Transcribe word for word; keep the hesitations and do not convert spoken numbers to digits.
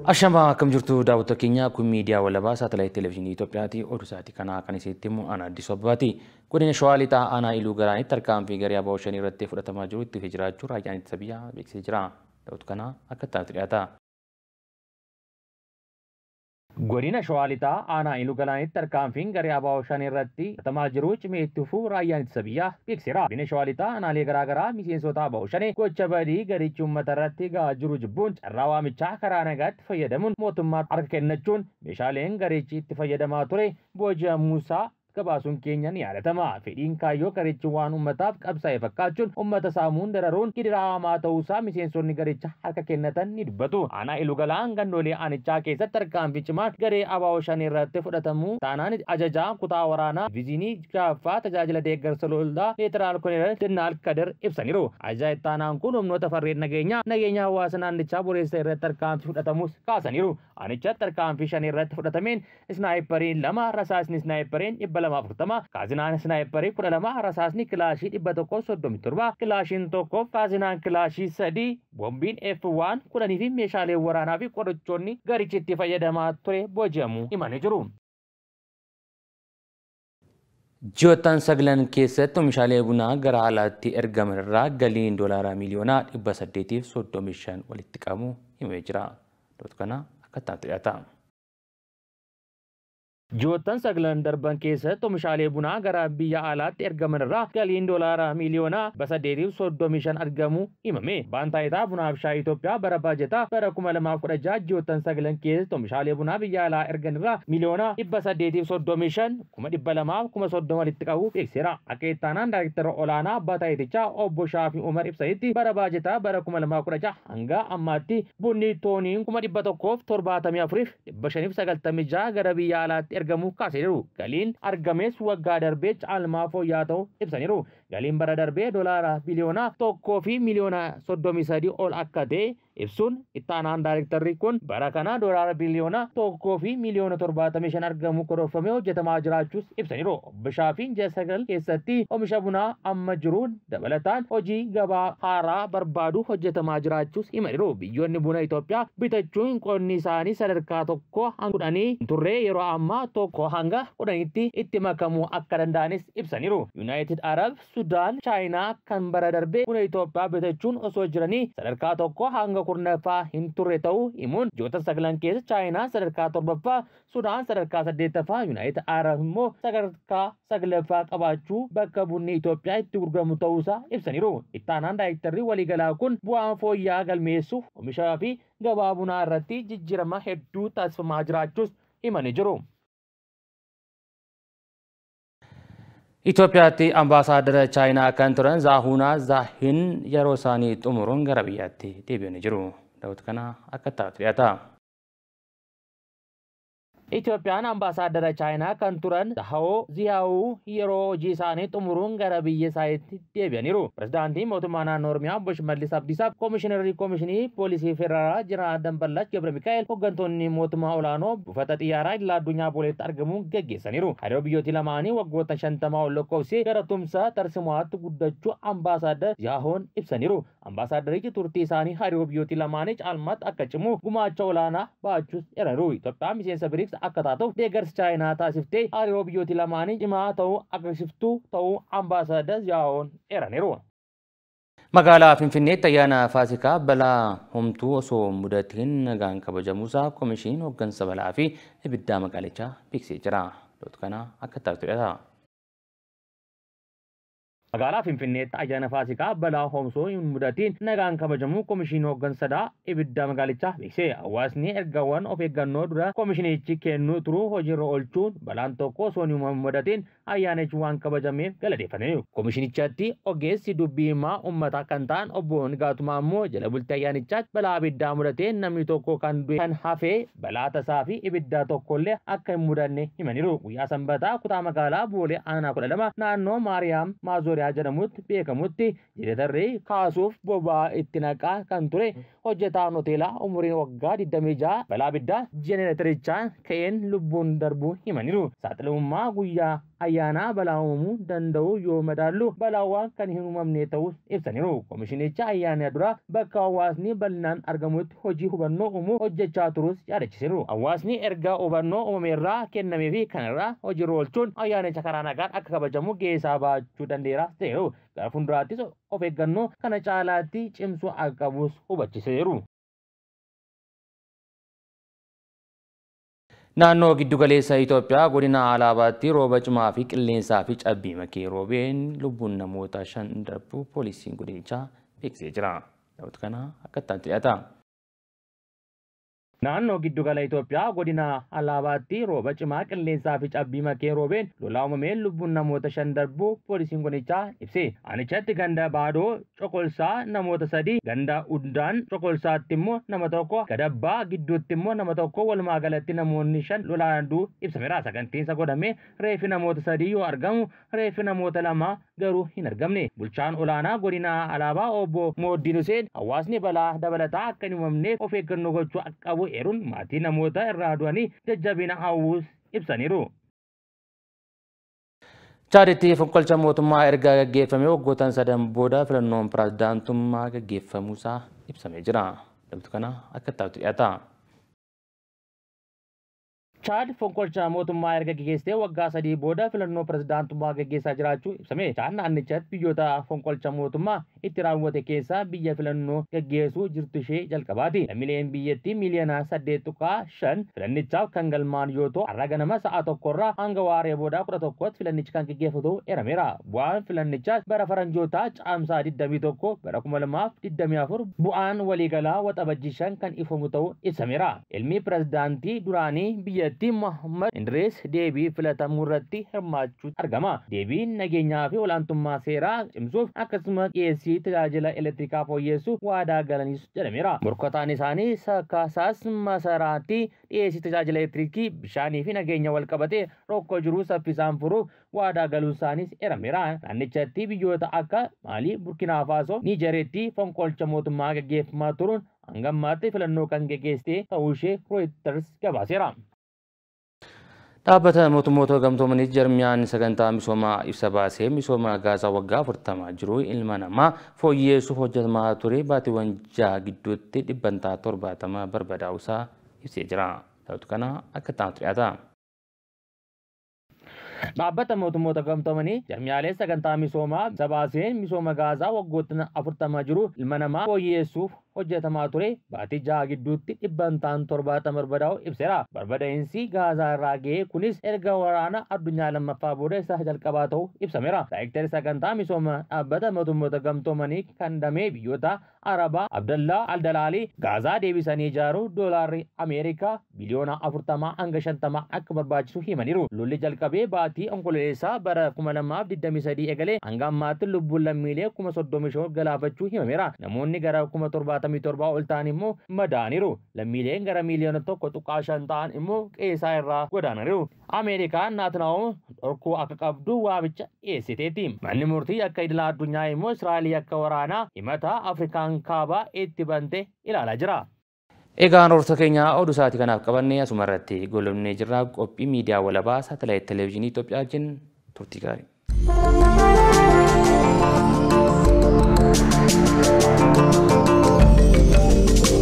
Ashama akkam jirtu daawwattoota keenya kun miidiyaa walabaa saatalaayit televezyiinii Itoophiyaati oduu isaatii kana kan isinitti himu ana Addisuu Abbaati. Godina Shawaa Lixaa aanaa Iluu Garaanitti tarkaanfii garee Abaa Shanii irratti fudhatamaa jiru itti fufee jiraachuu raayyaan ittisa biyyaa beeksisee jira. Daawwatu kana akka ta'utti dhiyaata. Godina Shawaa Lixaa aanaa Iluu Garaanitti tarkaanfiin garee Abaa Shanii irratti fudhatamaa jiru cimee itti fufuu raayyaan ittisa biyyaa beeksiseera. Godina Shawaa Lixaa aanaalee garaa garaa miseensota Abaa Shanii gocha badii garichi uummata irratti gahaa jiru jibbuun carraa waamichaa karaa nagaatti fayyadamuun mootummaa harka kennachuun meeshaaleen garichi itti fayyadamaa ture booji'amuusaa gabaasuun keenya ni yaadatama. Fedhiin kaayyoo garichi waan uummataaf qabsaa'e fakkaachuun uummata saamuun dararuun gidiraamaa ta'uusaa miseensonni garicha harka kennatan ni dubbatu. Aanaa Iluu Galaan gandoolee aanichaa keessatti tarkaanfii cimaan garee Abaa Shanii irratti fudhatamuu taanaan ajajaa kutaa waraanaa diviizhinii jaaffaa tajaajila deeggarsa lolaa leetiraal koloneel Dinnaal Kadir ibsaniiru. Ajajaa ittaanaan kun humnoota farreen nageenyaa nageenya hawaasa naannichaa boreessa irratti tarkaanfii fudhatamuus kaasaniiru. Aanichatti tarkaanfii shanii irratti fudhatameen isnaayiperiin lama rasaasni isnaayiperiin dhibba lama afurtama kaazinaan isnaayiperii kudha lama rasaasni kilaashii dhibba tokko soddomii torba kilaashiin tokkoof kaazinaan kilaashii sadii bombiin F waan kudhanii fi meeshaalee waraanaa fi qorichoonni garichitti fayyadamaa ture booji'amuu himanii jiru. Ji'oottan sagalan keessatti oomishaalee bunaa gara alaatti ergaman irraa galiin doolaaraa miliyoonaa dhibba saddeetiif soddomii shan walitti qabu himee jira. Daawwatu kana akka ta'utti dhiyaata. Ji'oottan sagalan darban keessatti oomishaalee bunaa gara biyya alaatti ergaman irraa galiin doolaaraa miliyoonaa dhibba saddeetiif soddomii shan argamuu himame. Baantaayitaa bunaaf shaayii Itoophiyaa bara baajataa bara kuma lamaaf kudha jaha ji'oottan sagalan keessatti oomishaalee bunaa biyya alaa ergan irraa miliyoonaa dhibba saddeetiif soddomii shan kuma dhibba lamaaf kuma soddoma walitti qabu beeksiseera. Akka ittaanaan daayirektara olaanaa baataayitichaa obbo Shaafii Umar ibsanitti bara baajataa bara kuma lamaaf kudha jaha hanga ammaatti bunni tooniin kuma dhibba tokkoof torbaatamii afuriif dhibba shaniif sagaltamii jaha gara biyya alaatti ergamu kaasaniiru. Galiin argames waggaa darbee caalmaa fooyya'aa ta'uu ibsaniiru. Galiin bara darbee doolaara biliyoona tokkoo fi miliyoona soddomii sadii ol akka ta'e ibsuun ittaanaan daayirektarri kun bara kana doolaara biliyoona tokkoo fi miliyoona torbaatamii shan argamu karoorfamee hojjetamaa jiraachuus ibsaniiru. Obbo Shaafiin ji'a sagal keessatti oomisha bunaa amma jiruun dabalataan hojii gabaa haaraa barbaadu hojjetamaa jiraachuus himaniiru. Biyyoonni buna Itoophiyaa bitachuun qonni isaanii sadarkaa tokko hanga kudhanii turre yeroo ammaa tokko hanga kudhaniitti itti makamuu akka danda'anis ibsaniiru. Yuunaayitid Arab, Sudaan, Chaayinaa kan bara darbee buna Itoophiyaa bitachuun osoo jiranii sadarkaa tokko hanga kurnaffaa hin turre ta'uu himuun ji'oota sagalan keessa Chaayinaa sadarkaa torbaffaa, Sudaan sadarkaa saddeettaffaa, Yuunaayitid Arab immoo sadarkaa saglaffaa qabaachuu bakka bunni Itoophiyaa itti gurguramu ta'uusaa ibsaniiru. Ittaanaan daayirektarri waliigalaa kun bu'aan fooyya'aa galmeessuuf oomishaa fi gabaa bunaa irratti jijjiirama hedduu taasifamaa jiraachuus himanii jiru. Itoophiyaatti ambaasaadara Chaayinaa kan turan Zaahuunaa Zaahin yeroo isaanii xumuruun gara biyyaatti deebi'anii jiru. Daawwatu kana akka ta'utti dhiyaata. Itoophiyaan ambaasaadara Chaayinaa kan turan Zahoo Ziyaawuu yeroo hojii isaanii xumuruun gara biyya isaaniitti deebi'aniiru. Pirezidaantiin mootummaa naannoo Oromiyaa obbo Shimallis Abdiisaa, Koomishinarri Koomishinii Poolisii Federaalaa Jeneraal Damballach Gabra Mikaa'el, hooggantoonni mootummaa olaanoo buufata xiyyaaraa idil addunyaa booleetti argamuun gaggeessaniiru. Hariiroo biyyooti lamaanii waggoota shantamaa ol lakkoofsee gara tumsa tarsimaatti guddachuu ambaasaadar Ziyaahoon ibsaniiru. Ambaasaadarichi turtii isaanii hariiroo biyyooti lamaanii caalmaatti akka cimu gumaacha olaanaa baachuus eeraniiru. Itoophiyaan miseensa biriks akka taatuuf deeggarsa Chaayinaa taasiftee hariiroo biyyooti lamaanii cimaa ta'uu agarsiiftuu ta'uu ambaasaadar Ziyaahoon eeraniiru. Magaalaa Finfinneetti ayyaana Faasikaa balaa homtuu osoo mudatiin nagaan kabajamuusaa Koomishiniin hooggansa balaa fi ibiddaa magaalichaa beeksisee jira. Daawwatu kana akka ta'utti dhiyaata. Magaalaa Finfinneetti ayyaana Faasikaa balaa homtuu hin mudatiin nagaan kabajamuu Koomishiniin hooggansa ibiddaa magaalichaa beeksise. Hawaasni ergaawwan of eeggannoo dura koomishinichi kennuu turuu hojiirra oolchuun balaan tokko osoo hin mudatiin ayyaanichi waan kabajameef galateeffataniiru. Koomishinichatti ogeessi dubbii himaa uummataa kan ta'an obbo Nigaatumaa immoo jala bultii ayyaanichaatti balaa ibiddaa mudateen namni tokko kan du'e kan hafee balaa tasaa fi ibiddaa tokkollee akka hin mudanne himaniiru. Guyyaa Sanbataa kutaa magaalaa Boolee aanaa kudha lama naannoo Maariyaam Maazooriyaa jedhamutti beekamutti jireetarree kaasuuf boba'aa itti naqaa kan ture hojjetaan hoteelaa umuriin waggaa digdamii jaha balaa ibiddaa jenereeterichaan ka'een lubbuun darbuu himaniiru. Saaxilamummaa guyyaa ayyaana balaa uumuu danda'u yoo madaallu balaawwan kan hin uumamne ta'us ibsaniiru. Koomishinicha ayyaana dura bakka hawaasni bal'inaan argamutti hojii hubannoo uumuu hojjechaa turus yaadachiiseeru. Hawaasni erga hubannoo uumameerraa kennamee fi kanarraa hojiirra oolchuun ayyaanicha karaa nagaan akka kabajamu geessaa baachuu danda'eeras ta'eeru. Gara fuulduraattis of eeggannoo kana caalaatti cimsuu akka qabus hubachiiseeru. Naannoo giddugaleessa Itoophiyaa godina Alabaatti rooba cimaa fi qilleensaa fi cabbii makee roobeen lubbuun namoota shan darbuu poolisiin godinichaa beeksisee jira. Daawwatu kana akkattaan dhiyaata. Naannoo giddugala Itoophiyaa godina Alabaatti rooba cimaa qilleensaa fi cabbii makee roobeen lolaa uumameen lubbuun namoota shan darbuu poolisiin godinichaa ibse. Aanichatti ganda baadoo coqolsaa namoota sadii, ganda uddaan coqolsaatti immoo nama tokko, gadabbaa gidduutti immoo nama tokko, walumaa galatti namoonni shan lolaan du'uu ibsameera. Sagantiinsa godhamee reeffi namoota sadii yoo argamu reeffi namoota lama garuu hin argamne. Bulchaan olaanaa godina Alabaa obbo Mooddiin Huseen hawaasni balaa dabalataa akka hin uumamneef of eeggannoo gochuu akka qabu eeruun maatii namoota irraa du'anii jajjabina hawwuus ibsaniiru. Chaaditti fonqolcha mootummaa erga gaggeeffame waggoottan sadan booda filannoon pirezidaantummaa gaggeeffamuusaa ibsamee jira. Daawwatu kana akka taatu dhiyaata. Chaad fonqolcha mootummaa erga gaggeessee waggaa sadii booda filannoo pirezidaantummaa gaggeessaa jiraachuu ibsame. Chaad naannichatti biyyoota fonqolcha mootummaa itti raawwate keessaa biyya filannoo gaggeessuu jirtu ishee jalqabaati. Lammiileen biyyattii miiliyoona saddeet tuqaa shan filannichaaf kan galmaan yoo ta'u har'a ganama sa'a tokkorraa hanga waaree boodaa kudha tokkotti filannichi kan gaggeeffatu eerameera. Bu'aan filannichaas bara faranjootaa caamsaa digdamii tokko bara kuma lamaaf digdamii afur bu'aan waliigalaa waxabajjii shan kan ifamu ta'uu ibsameera. Ilmi pirezidaantii duraanii biyya Muhammad Idris deebii filatamuu irratti hirmaachuun argama. Deebiin nageenyaa fi olaantummaa seeraa cimsuuf akkasumas dhiyeessii tajaajila elektirikaa fooyyessuuf waadaa galaniis jedhameera. Morkataan isaanii sakkaasaas masaraatti dhiyeessii tajaajila elektirikii bishaanii fi nageenya wal qabatee rakkoo jiru saffisaan furuuf waadaa galuu isaaniis eerameera. Naannichatti biyyoota akka Maalii, Burkina Faasoo, Niijeeritti fonqolcha mootummaa gaggeeffamaa turuun hanga ammaatti filannoo kan gaggeessite ta'uu ishee Reuters gabaaseera. Dhaabbata mootummoota gamtoomanii Jarmiyaan sagantaa misoomaa ibsa baasee misooma gaazaa waggaa afurtamaa jiru ilma namaa fooyyeessuuf hojjetamaa ture baatiiwwan jaha gidduutti dhibbantaa torbaatama barbadaa'uusaa ibsee jira. Daawwatu kana akka taatu dhiyaata. Dhaabbata mootummoota gamtoomanii Jarmiyaalee sagantaa misoomaa ibsa baasee misooma gaazaa waggoottan afurtamaa jiru ilma namaa fooyyeessuuf hojjetamaa ture baatii jaha gidduutti dhibbantaan torbaatama barbadaa'u ibseera. Barbadaa'insi gaazaa irraa ga'e kunis erga waraana addunyaa lammaffaa booda isa jalqabaa ta'uu ibsameera. Daayireektarri sagantaa misooma dhaabbata mootummoota gamtoomanii kan damee biyyoota Arabaa Abdallaa Aldalaalii gaazaa deebisanii ijaaruu doolaarri Ameerikaa biliyoona afurtamaa hanga shantamaa akka barbaachisu himaniiru. Lolli jalqabee baatii onkololeessaa bara kuma lamaaf digdamii sadii eegalee hanga ammaatti lubbuun lammiilee kuma soddomii shan galaafachuu himameera. Namoonni gara kuma torbaatamii torbaa ol ta'an immoo madaaniiru. Lammiileen gara miiliyoona tokko tuqaa shan ta'an immoo qeessaa irraa godaananiiru. Ameerikaan Naatnaa'u dhorkuu akka qabdu waamicha dhiyeessiteetti. Manni murtii akka idila addunyaa immoo Israa'eel akka waraanaa himata Afrikaan kaabaa itti bante ilaalaa jira. Egaan hordoftoota keenya oduu sa'aatii kanaaf qabannee asuma irratti goolabnee jirra. Qophii miidiyaa walabaa saatalaayit televezyiinii Itoophiyaa wajjin turtii gaarii. Thank you.